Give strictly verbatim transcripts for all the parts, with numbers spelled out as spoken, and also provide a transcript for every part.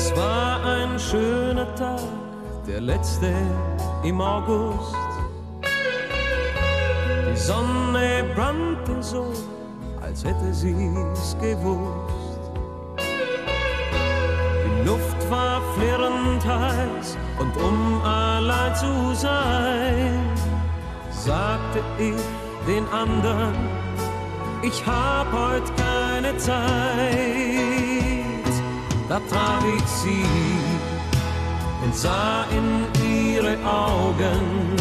Es war ein schöner Tag, der letzte im August. Die Sonne brannte so, als hätte sie's gewusst. Die Luft war flirrend heiß und um allein zu sein, sagte ich den anderen, ich hab heut keine Zeit. Da traf ich sie und sah in ihre Augen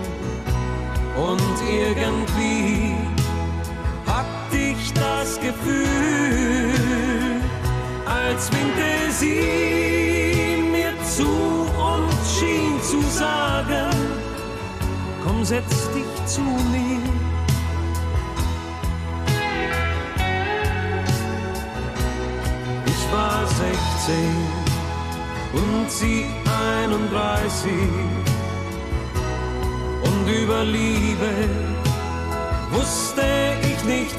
und irgendwie packte ich das Gefühl, als winkte sie mir zu und schien zu sagen, komm, setz dich zu mir. Ich war sechzehn und sie einunddreißig und über Liebe wusste ich nicht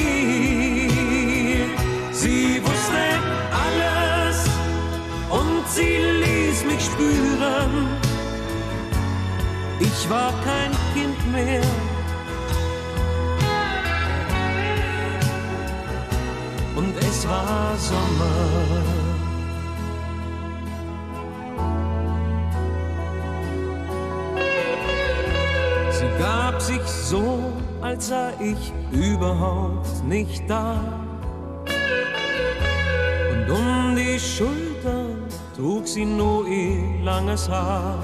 viel. Sie wusste alles und sie ließ mich spüren, ich war kein Kind mehr. Und es war Sommer. Sie gab sich so, als sei ich überhaupt nicht da. Und um die Schultern trug sie nur ihr langes Haar.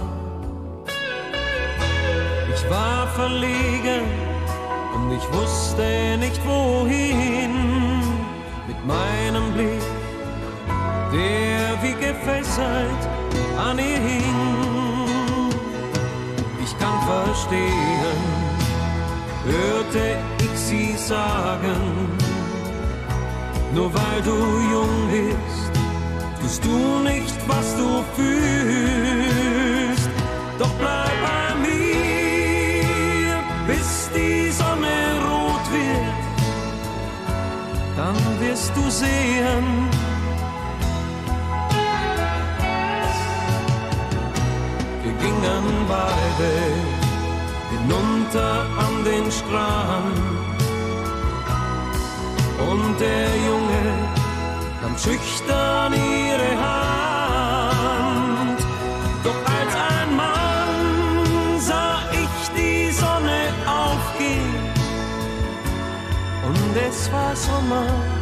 Ich war verlegen und ich wusste nicht wohin. Mit meinem Blick, der wie gefesselt an ihr hing. Ich kann verstehen, hörte ich sie sagen, nur weil du jung bist, tust du nicht, was du fühlst. Doch bleib bei mir, bis die Sonne rot wird, dann wirst du sehen, wir gingen beide hinunter an den Strand und der Junge nahm schüchtern ihre Hand. Doch als ein Mann sah ich die Sonne aufgehen und es war Sommer.